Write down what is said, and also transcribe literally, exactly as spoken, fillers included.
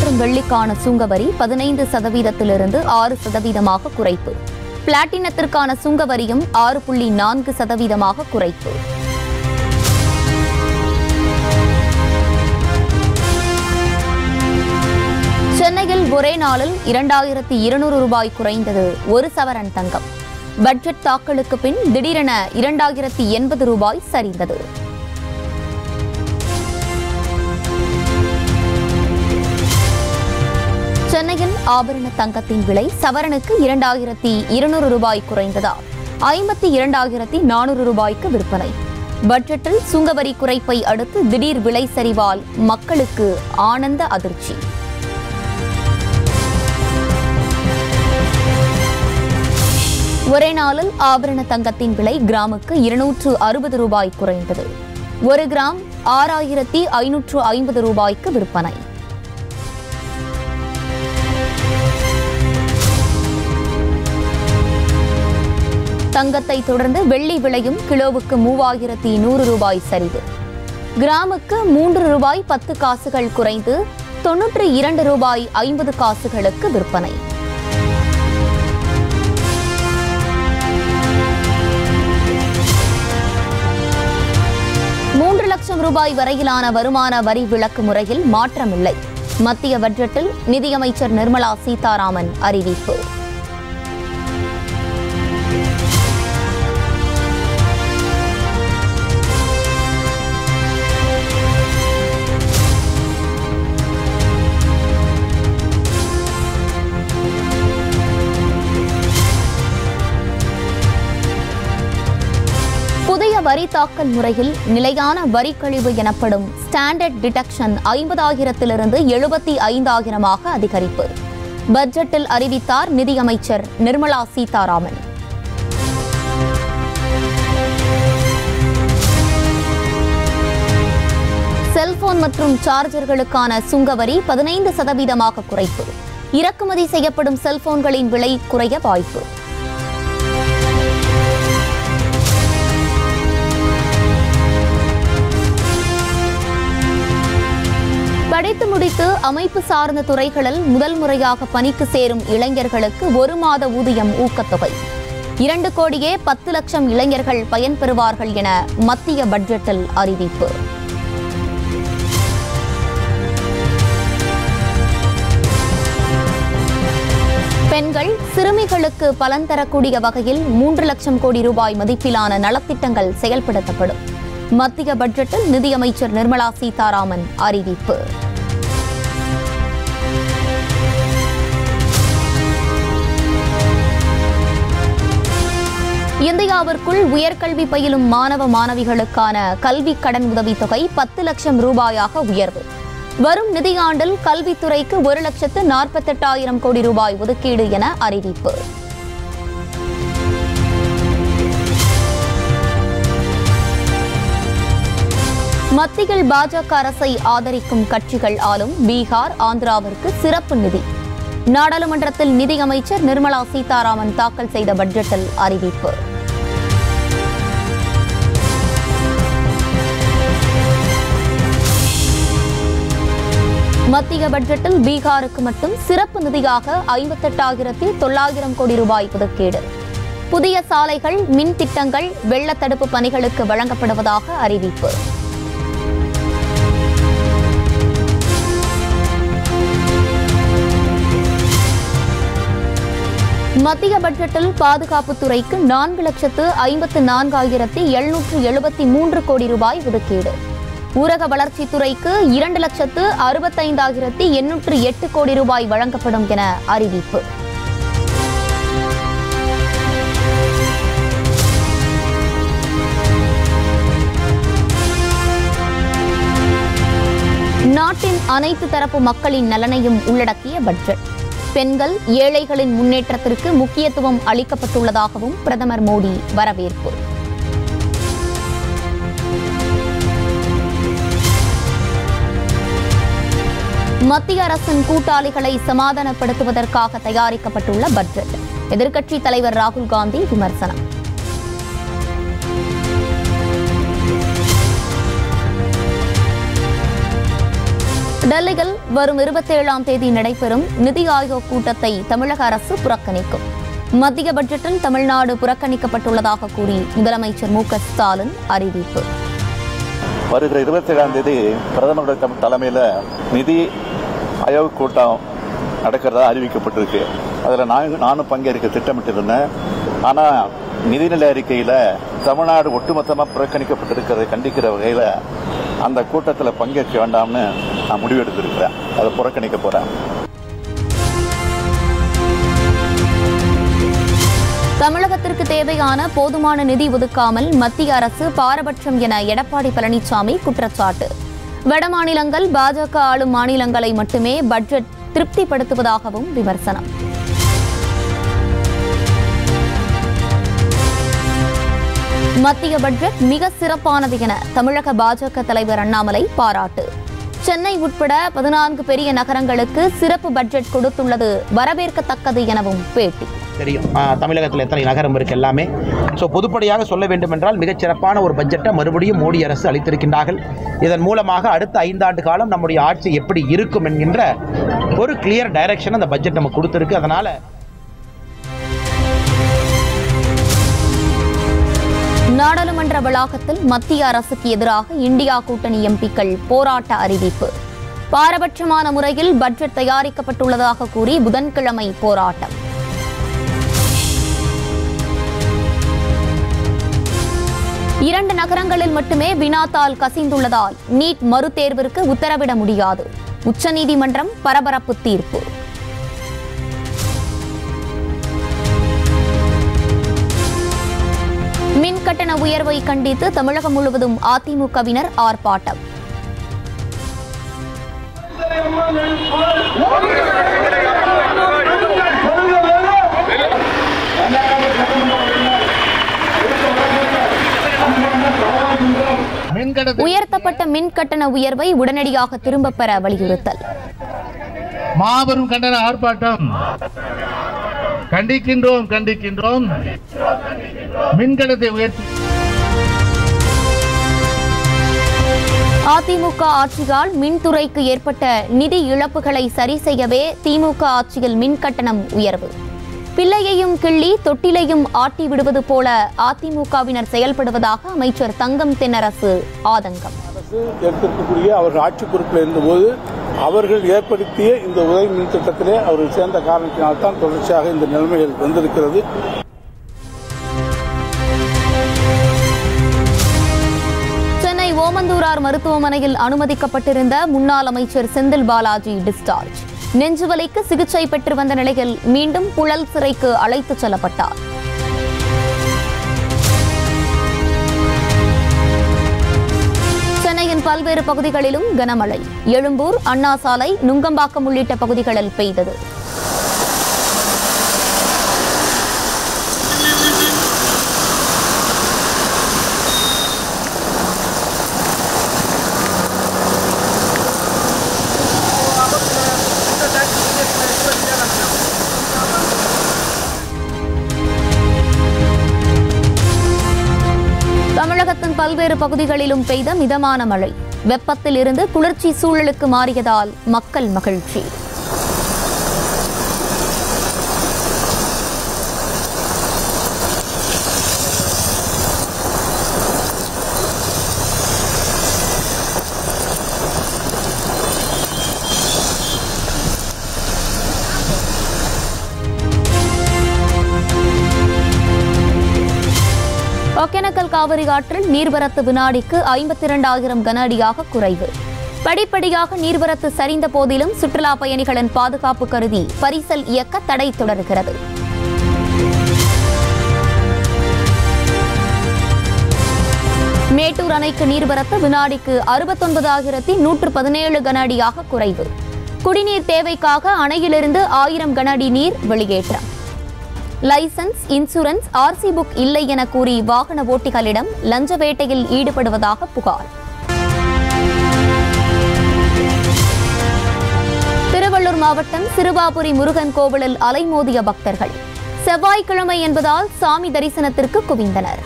மற்றும் வெள்ளிக்கான சுங்கவரி பதினைந்து சதவீதத்திலிருந்து ஆறு சதவீதமாக குறைப்பு. பிளாட்டினத்திற்கான சுங்கவரியும் ஆறு புள்ளி நான்கு சதவீதமாக குறைப்பு. சென்னையில் ஒரே நாளில் இரண்டாயிரத்தி இருநூறு ரூபாய் குறைந்தது ஒரு சவரன் தங்கம். பட்ஜெட் தாக்கலுக்கு பின் திடீரென இரண்டாயிரத்தி எண்பது ரூபாய் சரிந்தது. சென்னையில் ஆபரண தங்கத்தின் விலை சவரனுக்கு இரண்டாயிரத்தி இருநூறு ரூபாய் குறைந்ததால் ஐம்பத்தி இரண்டாயிரத்தி நானூறு ரூபாய்க்கு விற்பனை. பட்ஜெட்டில் சுங்கவரி குறைப்பை அடுத்து திடீர் விலை சரிவால் மக்களுக்கு ஆனந்த அதிர்ச்சி. ஒரே நாளில் ஆபரண தங்கத்தின் விலை கிராமுக்கு இருநூற்று அறுபது ரூபாய் குறைந்தது. ஒரு கிராம் ஆறாயிரத்தி ஐநூற்று ஐம்பது ரூபாய்க்கு விற்பனை. தங்கத்தை தொடர்ந்து வெள்ளி விலையும் கிலோவுக்கு மூவாயிரத்தி நூறு ரூபாய் சரிவு. கிராமுக்கு மூன்று ரூபாய் பத்து காசுகள் குறைந்து தொன்னூற்றி இரண்டு ரூபாய் ஐம்பது காசுகளுக்கு விற்பனை. மூன்று லட்சம் ரூபாய் வரையிலான வருமான வரி விலக்கு முறையில் மாற்றமில்லை. மத்திய பட்ஜெட்டில் நிதியமைச்சர் நிர்மலா சீதாராமன் அறிவிப்பு. புதிய வரி தாக்கல் முறையில் நிலையான வரி கழிவு எனப்படும் ஸ்டாண்டர்ட் டிடக்ஷன் ஐம்பதாயிரத்திலிருந்து எழுபத்தி ஐந்தாயிரமாக அதிகரிப்பு. பட்ஜெட்டில் அறிவித்தார் நிதியமைச்சர் நிர்மலா சீதாராமன். செல்போன் மற்றும் சார்ஜர்களுக்கான சுங்கவரி பதினைந்து சதவீதமாக குறைப்பு. இறக்குமதி செய்யப்படும் செல்போன்களின் விலை குறைய வாய்ப்பு. படித்து முடித்து அமைப்பு சார்ந்த துறைகளில் முதல் முறையாக பணிக்கு சேரும் இளைஞர்களுக்கு ஒரு மாத ஊதியம் ஊக்கத்தொகை. இரண்டு கோடியே பத்து லட்சம் இளைஞர்கள் பயன்பெறுவார்கள் என மத்திய பட்ஜெட்டில் அறிவிப்பு. பெண்கள் சிறுமிகளுக்கு பலன் தரக்கூடிய வகையில் மூன்று லட்சம் கோடி ரூபாய் மதிப்பிலான நலத்திட்டங்கள் செயல்படுத்தப்படும். மத்திய பட்ஜெட்டில் நிதியமைச்சர் நிர்மலா சீதாராமன் அறிவிப்பு. இந்தியாவிற்குள் உயர்கல்வி பயிலும் மாணவ மாணவிகளுக்கான கல்வி கடன் உதவித்தொகை பத்து லட்சம் ரூபாயாக உயர்வு. வரும் நிதியாண்டில் கல்வித்துறைக்கு ஒரு லட்சத்து நாற்பத்தெட்டாயிரம் கோடி ரூபாய் ஒதுக்கீடு என அறிவிப்பு. மத்தியில் பாஜக அரசை ஆதரிக்கும் கட்சிகள் ஆளும் பீகார், ஆந்திராவிற்கு சிறப்பு நிதி. நாடாளுமன்றத்தில் நிதியமைச்சர் நிர்மலா சீதாராமன் தாக்கல் செய்த பட்ஜெட்டில் அறிவிப்பு. மத்திய பட்ஜெட்டில் பீகாருக்கு மட்டும் சிறப்பு நிதியாக ஐம்பத்தெட்டாயிரத்தி தொள்ளாயிரம் கோடி ரூபாய் ஒதுக்கீடு. புதிய சாலைகள், மின் திட்டங்கள், வெள்ள தடுப்பு பணிகளுக்கு வழங்கப்படுவதாக அறிவிப்பு. மத்திய பட்ஜெட்டில் பாதுகாப்புத்துறைக்கு நான்கு லட்சத்து ஐம்பத்து நான்காயிரத்தி எழுநூற்று எழுபத்தி மூன்று கோடி ரூபாய் ஒதுக்கீடு. ஊரக வளர்ச்சித்துறைக்கு இரண்டு லட்சத்து அறுபத்தைந்தாயிரத்தி எண்ணூற்று எட்டு கோடி ரூபாய் வழங்கப்படும் என அறிவிப்பு. நாட்டின் அனைத்து தரப்பு மக்களின் நலனையும் உள்ளடக்கிய பட்ஜெட். பெண்கள், ஏழைகளின் முன்னேற்றத்திற்கு முக்கியத்துவம் அளிக்கப்பட்டுள்ளதாகவும் பிரதமர் மோடி வரவேற்பு. மத்திய அரசின் கூட்டாளிகளை சமாதானப்படுத்துவதற்காக தயாரிக்கப்பட்டுள்ள பட்ஜெட். எதிர்க்கட்சித் தலைவர் ராகுல் காந்தி விமர்சனம். டெல்லியில் வரும் இருபத்தேழாம் தேதி நடைபெறும் நிதி ஆயோக் கூட்டத்தை தமிழக அரசு புறக்கணிக்கும். மத்திய பட்ஜெட்டில் தமிழ்நாடு புறக்கணிக்கப்பட்டுள்ளதாக கூறி முதலமைச்சர் மு க ஸ்டாலின் அறிவிப்பு. வருகிற இருபத்தி ஏழாம் தேதி பிரதமருடைய தலைமையில் நிதி ஆயோக் கூட்டம் நடக்கிறதா அறிவிக்கப்பட்டிருக்கு. அதில் நான் நானும் பங்கேற்க திட்டமிட்டிருந்தேன். ஆனால் நிதிநிலை அறிக்கையில் தமிழ்நாடு ஒட்டுமொத்தமாக புறக்கணிக்கப்பட்டிருக்கிறதை கண்டிக்கிற வகையில் அந்த கூட்டத்தில் பங்கேற்க வேண்டாம்னு நான் முடிவெடுத்திருக்கிறேன். அதை புறக்கணிக்க போறேன். தமிழகத்திற்கு தேவையான போதுமான நிதி ஒதுக்காமல் மத்திய அரசு பாரபட்சம் என எடப்பாடி பழனிசாமி குற்றச்சாட்டு. வட மாநிலங்கள் பாஜக ஆளும் மாநிலங்களை மட்டுமே பட்ஜெட் திருப்திப்படுத்துவதாகவும் விமர்சனம். மத்திய பட்ஜெட் மிக சிறப்பானது என தமிழக பாஜக தலைவர் அண்ணாமலை பாராட்டு. சென்னை உட்பட பதினான்கு பெரிய நகரங்களுக்கு சிறப்பு பட்ஜெட் கொடுத்துள்ளது வரவேற்கத்தக்கது எனவும் பேட்டி. தெரியும் தமிழகத்தில் எத்தனை நகரம் இருக்கு எல்லாமே. ஸோ பொதுப்படையாக சொல்ல வேண்டும் என்றால் மிகச்சிறப்பான ஒரு பட்ஜெட்டை மறுபடியும் மோடி அரசு அளித்திருக்கின்றார்கள். இதன் மூலமாக அடுத்த ஐந்தாண்டு காலம் நம்முடைய ஆட்சி எப்படி இருக்கும் என்கின்ற ஒரு கிளியர் டைரக்ஷன் அந்த பட்ஜெட் நமக்கு கொடுத்திருக்கு. அதனால நாடாளுமன்ற வளாகத்தில் மத்திய அரசுக்கு எதிராக இந்தியா கூட்டணி எம்பிக்கள் போராட்ட அறிவிப்பு. பாரபட்சமான முறையில் பட்ஜெட் தயாரிக்கப்பட்டுள்ளதாக கூறி புதன்கிழமை போராட்டம். இரண்டு நகரங்களில் மட்டுமே வினாத்தாள் கசிந்துள்ளதால் நீட் மறுதேர்விற்கு உத்தரவிட முடியாது. உச்சநீதிமன்றம் பரபரப்பு தீர்ப்பு. மின் கட்டண உயர்வை கண்டித்து தமிழகம் முழுவதும் அதிமுகவினர் ஆர்ப்பாட்டம். உயர்த்தப்பட்ட மின் கட்டண உயர்வை உடனடியாக திரும்பப் பெற வலியுறுத்தல். மாபெரும் கண்டன ஆர்ப்பாட்டம். கண்டிக்கின்றோம் கண்டிக்கின்றோம் மின்கட்டணத்தை உயர்த்தி. அதிமுக ஆட்சியால் மின்துறைக்கு ஏற்பட்ட நிதி இழப்புகளை சரி செய்யவே திமுக ஆட்சியில் மின் கட்டணம் உயர்வு. பிள்ளையையும் கிள்ளி தொட்டிலையும் ஆட்டி விடுவது போல அதிமுகவினர் செயல்படுவதாக அமைச்சர் தங்கம் தென்னரசு ஆதங்கம். அரசு எடுத்திருக்கக்கூடிய அவர்கள் ஆட்சி பொறுப்பில் இருந்தபோது அவர்கள் ஏற்படுத்திய இந்த உதவி மின் திட்டத்திலே அவர்கள் சேர்ந்த காரணத்தினால்தான் தொடர்ச்சியாக இந்த நிலைமைகள் வந்திருக்கிறது. சென்னை ஓமந்தூரார் மருத்துவமனையில் அனுமதிக்கப்பட்டிருந்த முன்னாள் அமைச்சர் செந்தில் பாலாஜி டிஸ்சார்ஜ். நெஞ்சுவலிக்கு சிகிச்சை பெற்று வந்த நிலையில் மீண்டும் புழல் சிறைக்கு அழைத்துச் செல்லப்பட்டார். சென்னையின் பல்வேறு பகுதிகளிலும் கனமழை. எழும்பூர், அண்ணா சாலை, நுங்கம்பாக்கம் உள்ளிட்ட பகுதிகளில் பெய்தது. தமிழகத்தின் பல்வேறு பகுதிகளிலும் பெய்த மிதமான மழை. வெப்பத்தில் இருந்து குளிர்ச்சி சூழலுக்கு மாறியதால் மக்கள் மகிழ்ச்சி. ஒகேனக்கல் காவிரி ஆற்றில் நீர்வரத்து வினாடிக்கு ஐம்பத்தி இரண்டாயிரம் கன அடியாக குறைவு. படிப்படியாக நீர்வரத்து சரிந்த போதிலும் சுற்றுலா பயணிகளின் பாதுகாப்பு கருதி பரிசல் இயக்க தடை தொடர்கிறது. மேட்டூர் அணைக்கு நீர்வரத்து வினாடிக்கு அறுபத்தொன்பதாயிரத்தி நூற்று பதினேழு கன அடியாக குறைவு. குடிநீர் தேவைக்காக அணையிலிருந்து ஆயிரம் கன அடி நீர் வெளியேற்றம். லைசன்ஸ், இன்சூரன்ஸ், ஆர்சி புக் இல்லை என கூறி வாகன ஓட்டிகளிடம் லஞ்ச வேட்டையில் ஈடுபடுவதாக புகார். திருவள்ளூர் மாவட்டம் சிறுவாபுரி முருகன் கோவிலில் அலைமோதிய பக்தர்கள். செவ்வாய்க்கிழமை என்பதால் சாமி தரிசனத்திற்கு குவிந்தனர்.